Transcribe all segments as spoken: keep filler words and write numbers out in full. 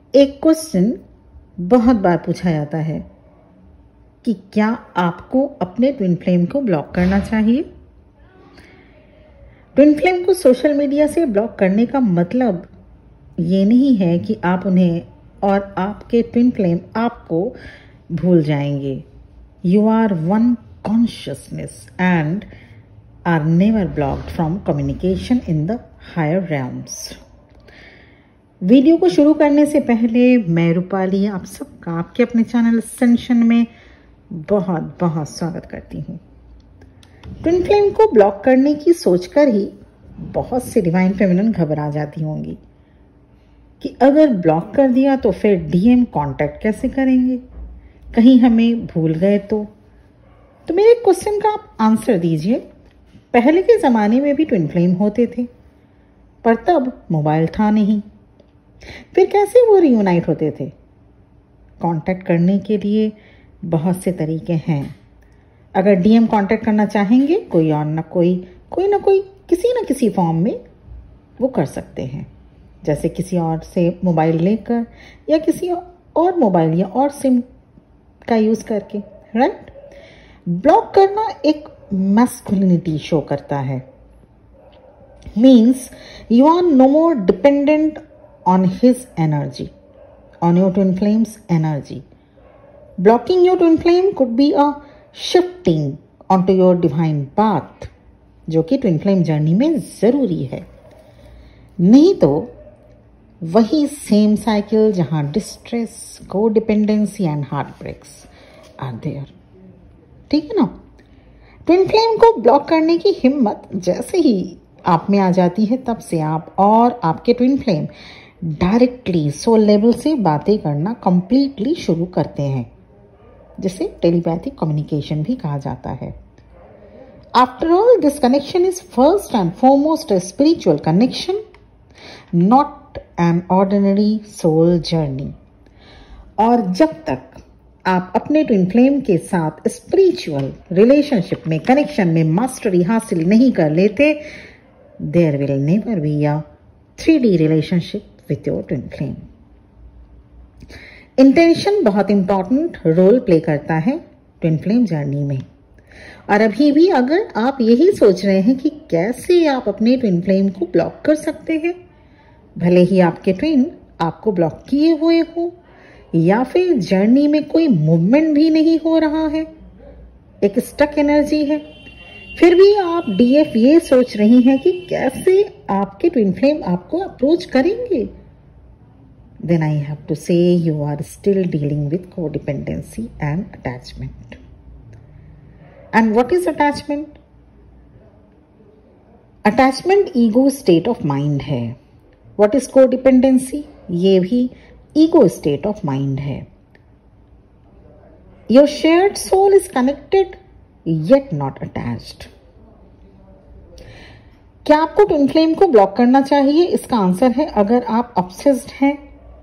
एक क्वेश्चन बहुत बार पूछा जाता है कि क्या आपको अपने ट्विन फ्लेम को ब्लॉक करना चाहिए। ट्विन फ्लेम को सोशल मीडिया से ब्लॉक करने का मतलब ये नहीं है कि आप उन्हें और आपके ट्विन फ्लेम आपको भूल जाएंगे। You are one consciousness and are never blocked from communication in the higher realms। Video को शुरू करने से पहले मैं रूपाली आप सबका आपके अपने चैनल असेंशन में बहुत बहुत स्वागत करती हूँ। ट्विन फ्लेम को ब्लॉक करने की सोचकर ही बहुत सी डिवाइन फेमिनिन घबरा जाती होंगी कि अगर ब्लॉक कर दिया तो फिर डीएम कांटेक्ट कैसे करेंगे, कहीं हमें भूल गए तो तो मेरे क्वेश्चन का आप आंसर दीजिए। पहले के ज़माने में भी ट्विन फ्लेम होते थे, पर तब मोबाइल था नहीं। फिर कैसे वो रियूनाइट होते थे? कांटेक्ट करने के लिए बहुत से तरीके हैं। अगर डीएम कांटेक्ट करना चाहेंगे, कोई और ना कोई कोई ना कोई किसी न किसी फॉर्म में वो कर सकते हैं, जैसे किसी और से मोबाइल लेकर या किसी और मोबाइल या और सिम का यूज़ करके, राइट। ब्लॉक करना एक मैस्कुलिनिटी शो करता है। Means you are no more dependent on his energy, on your twin flame's energy. Blocking your twin flame could be a shifting onto your divine path, जो कि twin flame journey में ज़रूरी है। नहीं तो वही सेम साइकिल जहाँ distress, को dependency and heartbreaks are there. ठीक है ना। ट्विन फ्लेम को ब्लॉक करने की हिम्मत जैसे ही आप में आ जाती है, तब से आप और आपके twin flame directly soul level से बातें करना कंप्लीटली शुरू करते हैं, जिसे टेलीपैथिक कम्युनिकेशन भी कहा जाता है। After all, this connection is first and foremost a spiritual connection, not an ordinary soul journey. और जब तक आप अपने ट्विन फ्लेम के साथ स्पिरिचुअल रिलेशनशिप में, कनेक्शन में मास्टरी हासिल नहीं कर लेते, there will never be a three D relationship with your twin flame. Intention बहुत इंपॉर्टेंट रोल प्ले करता है ट्विन फ्लेम जर्नी में। और अभी भी अगर आप यही सोच रहे हैं कि कैसे आप अपने ट्विन फ्लेम को ब्लॉक कर सकते हैं, भले ही आपके ट्विन आपको ब्लॉक किए हुए हो या फिर जर्नी में कोई मूवमेंट भी नहीं हो रहा है, एक स्टक एनर्जी है, फिर भी आप डीएफ ये सोच रही हैं कि कैसे आपके ट्विन फ्लेम आपको अप्रोच करेंगे, then I have to say you are still dealing with codependency and attachment. And what is attachment? Attachment ego state of mind है। What is codependency? ये भी ego state of mind है। Your shared soul is connected yet not attached। क्या आपको twin flame को block करना चाहिए? इसका आंसर है, अगर आप ऑब्सेस्ड हैं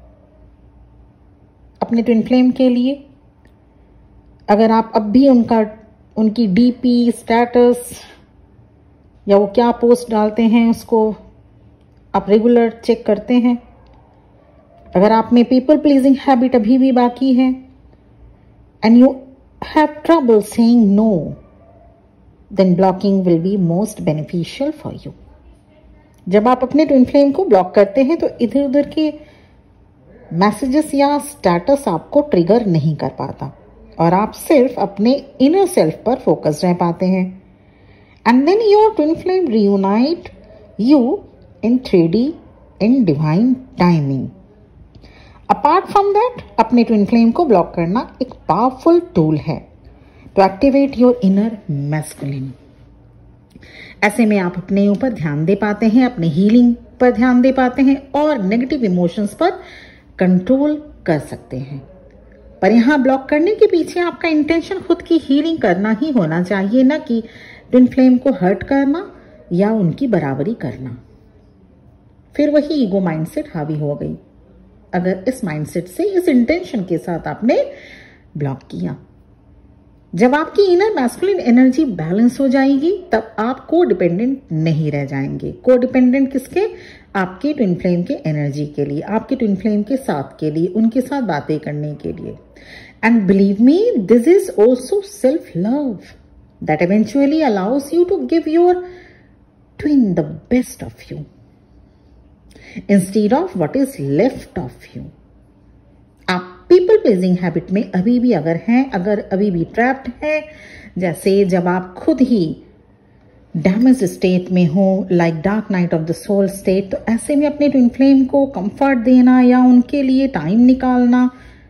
अपने ट्विन फ्लेम के लिए, अगर आप अब भी उनका उनकी डीपी, स्टेटस या वो क्या पोस्ट डालते हैं उसको आप रेगुलर चेक करते हैं, अगर आप में पीपल प्लीजिंग हैबिट अभी भी बाकी है, and you have trouble saying no, then blocking will be most beneficial for you. जब आप अपने ट्विन फ्लेम को ब्लॉक करते हैं तो इधर उधर के मैसेजेस या स्टेटस आपको ट्रिगर नहीं कर पाता और आप सिर्फ अपने इनर सेल्फ पर फोकस रह पाते हैं। And then your twin flame reunite you in three D in divine timing. Apart from that, अपने ट्विन फ्लेम को ब्लॉक करना एक पावरफुल टूल है to activate your inner masculine. ऐसे में आप अपने ऊपर ध्यान दे पाते हैं, अपने हीलिंग पर ध्यान दे पाते हैं और नेगेटिव इमोशंस पर कंट्रोल कर सकते हैं। पर यहाँ ब्लॉक करने के पीछे आपका इंटेंशन खुद की हीलिंग करना ही होना चाहिए, ना कि ट्विन फ्लेम को हर्ट करना या उनकी बराबरी करना। फिर वही ईगो माइंडसेट हावी हो गई अगर इस माइंडसेट से, इस इंटेंशन के साथ आपने ब्लॉक किया। जब आपकी इनर मैस्कुलिन एनर्जी बैलेंस हो जाएगी तब आप को डिपेंडेंट नहीं रह जाएंगे। को डिपेंडेंट किसके? आपके ट्विन फ्लेम के एनर्जी के लिए, आपके ट्विन फ्लेम के साथ के लिए, उनके साथ बातें करने के लिए। And believe me, this is also self love that eventually allows you to give your twin the best of you instead of what is left of you. आप पीपल प्लीजिंग हैबिट में अभी भी अगर हैं, अगर अभी भी ट्रैप्ड हैं, जैसे जब आप खुद ही डैमेज स्टेट में हो, like dark night of the soul state, तो ऐसे में अपने ट्विन फ्लेम को कंफर्ट देना या उनके लिए टाइम निकालना,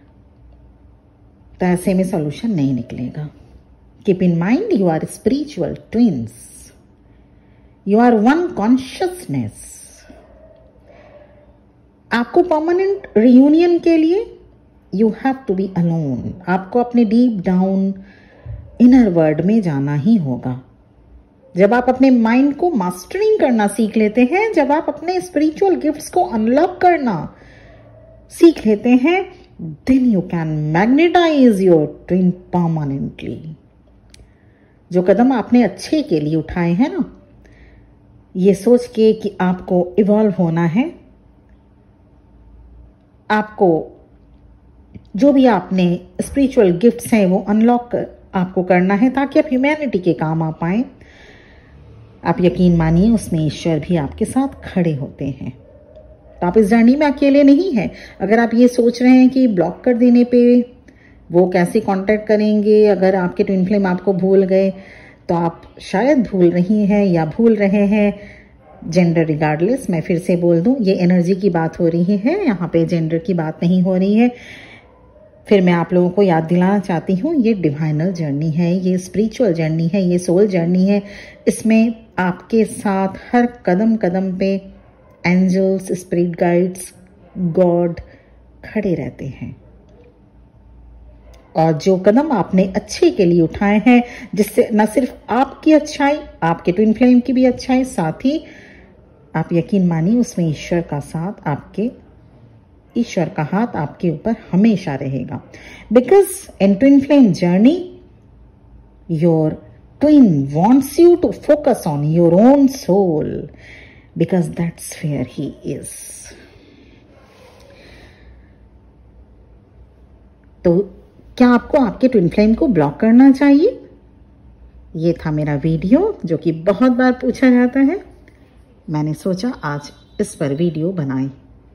तो ऐसे में सॉल्यूशन नहीं निकलेगा। Keep in mind, you are spiritual twins, you are one consciousness. आपको परमानेंट रियूनियन के लिए you have to be alone. आपको अपने डीप डाउन इनर वर्ल्ड में जाना ही होगा। जब आप अपने माइंड को मास्टरिंग करना सीख लेते हैं, जब आप अपने स्पिरिचुअल गिफ्ट्स को अनलॉक करना सीख लेते हैं, then you can magnetize your twin permanently. जो कदम आपने अच्छे के लिए उठाए हैं ना, ये सोच के कि आपको इवॉल्व होना है, आपको जो भी आपने स्पिरिचुअल गिफ्ट्स हैं वो अनलॉक आपको करना है ताकि आप ह्यूमैनिटी के काम आ पाए। आप यकीन मानिए, उसमें ईश्वर भी आपके साथ खड़े होते हैं। तो आप इस जर्नी में अकेले नहीं हैं। अगर आप ये सोच रहे हैं कि ब्लॉक कर देने पे वो कैसे कांटेक्ट करेंगे, अगर आपके ट्विन फ्लेम आपको भूल गए, तो आप शायद भूल रही हैं या भूल रहे हैं। जेंडर रिगार्डलेस, मैं फिर से बोल दूं, ये एनर्जी की बात हो रही है, यहाँ पे जेंडर की बात नहीं हो रही है। फिर मैं आप लोगों को याद दिलाना चाहती हूँ, ये डिवाइनल जर्नी है, ये स्पिरिचुअल जर्नी है, ये सोल जर्नी है। इसमें आपके साथ हर कदम कदम पे एंजल्स, स्पिरिट गाइड्स, गॉड खड़े रहते हैं। और जो कदम आपने अच्छे के लिए उठाए हैं, जिससे न सिर्फ आपकी अच्छाई, आपके ट्विन फ्लेम की भी अच्छाई, साथ ही आप यकीन मानिए उसमें ईश्वर का साथ, आपके ईश्वर का हाथ आपके ऊपर हमेशा रहेगा। Because in twin flame journey your twin wants you to focus on your own soul, because that's where he is. तो क्या आपको आपके ट्विन फ्लेम को ब्लॉक करना चाहिए? ये था मेरा वीडियो, जो कि बहुत बार पूछा जाता है। मैंने सोचा आज इस पर वीडियो बनाएं।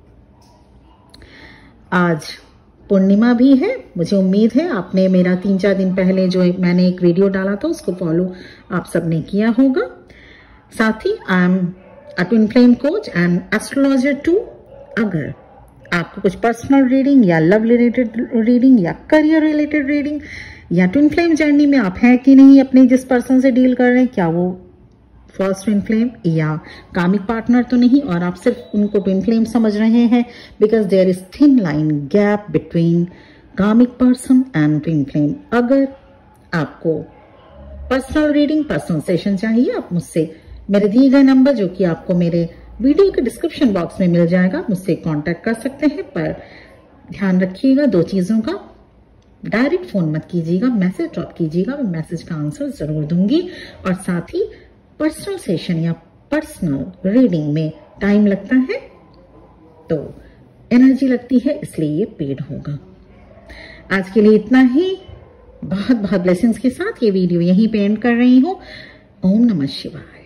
आज पूर्णिमा भी है, मुझे उम्मीद है आपने मेरा तीन चार दिन पहले जो मैंने एक वीडियो डाला था उसको फॉलो आप सबने किया होगा। साथ ही I am a twin flame coach and astrologer too. अगर आपको कुछ पर्सनल रीडिंग या लव रिलेटेड रीडिंग या करियर रिलेटेड रीडिंग या ट्विन फ्लेम जर्नी में आप हैं कि नहीं, अपने जिस पर्सन से डील कर रहे हैं, क्या वो फर्स्ट ट्विन फ्लेम या कामिक पार्टनर तो नहीं, और आप सिर्फ उनको ट्विन फ्लेम समझ रहे हैं, because there is thin line gap between karmic person and twin flame. अगर आपको पर्सनल रीडिंग, पर्सनल सेशन चाहिए, आप मुझसे मेरे दिए गए नंबर, जो कि आपको मेरे वीडियो के डिस्क्रिप्शन बॉक्स में मिल जाएगा, मुझसे कांटेक्ट कर सकते हैं। पर ध्यान रखिएगा दो चीजों का, डायरेक्ट फोन मत कीजिएगा, मैसेज ड्रॉप कीजिएगा, मैं मैसेज का आंसर जरूर दूंगी। और साथ ही पर्सनल सेशन या पर्सनल रीडिंग में टाइम लगता है, तो एनर्जी लगती है, इसलिए ये पेड होगा। आज के लिए इतना ही। बहुत बहुत ब्लेसिंग्स के साथ ये वीडियो यहीं पे एंड कर रही हूँ। ओम नमः शिवाय।